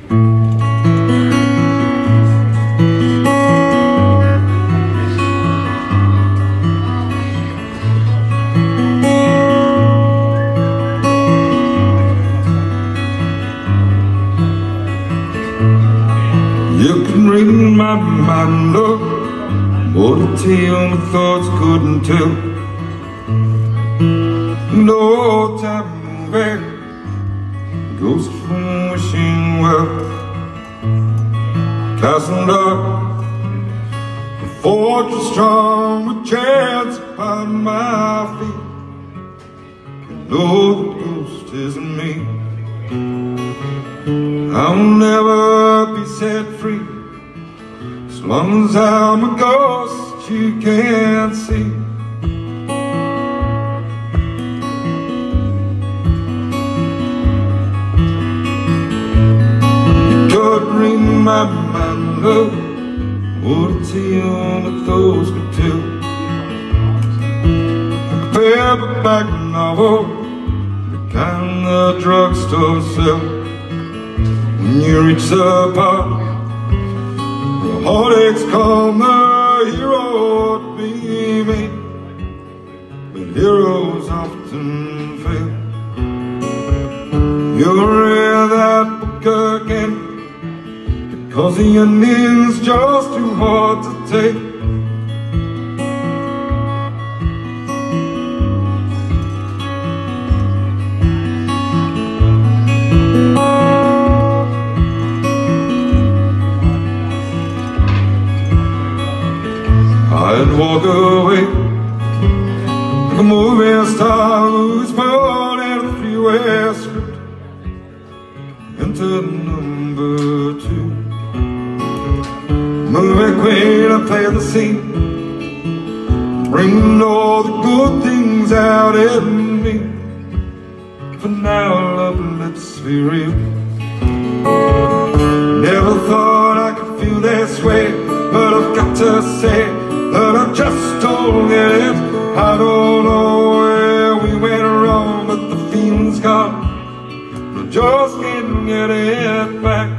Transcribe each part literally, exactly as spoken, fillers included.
You can read my mind, look, more detail my thoughts couldn't tell. No time back, ghost from wishing well. Castle dark, a fortress strong with chance upon my feet. You know the ghost isn't me. I'll never be set free as long as I'm a ghost you can't see. You could read my mind, love, what a tale that those could tell. Like a paperback novel, the kind the drugstore sells. When you reach the part, the heartaches come, the hero to be me. But heroes often fail. You'll read that book again, because the ending's just too hard to take. I'd walk away like a movie star who's put in a three-way script into number two. Movie queen, I play the scene, bringing all the good things out in me. For now, love, let's be real. Never thought I could feel this way, but I've got to say that I just don't get it. I don't know where we went wrong, but the feeling's gone. I just can't get it back.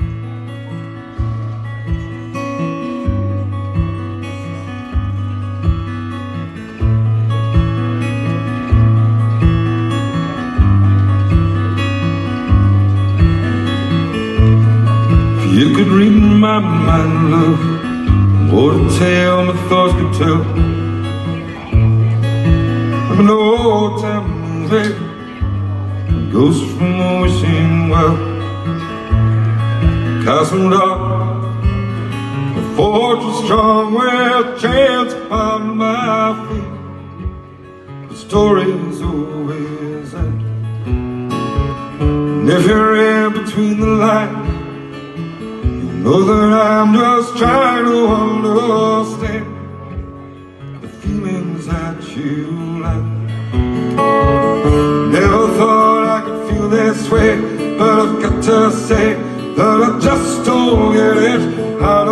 If you could read my mind, love, what a tale my thoughts could tell. Like an old time movie, a ghost from wishing well. Castle dark, a fortress strong with chance upon my feet. The story's always end. And if you're in between the lines, know that I'm just trying to understand the feelings that you like. Never thought I could feel this way, but I've got to say that I just don't get it. I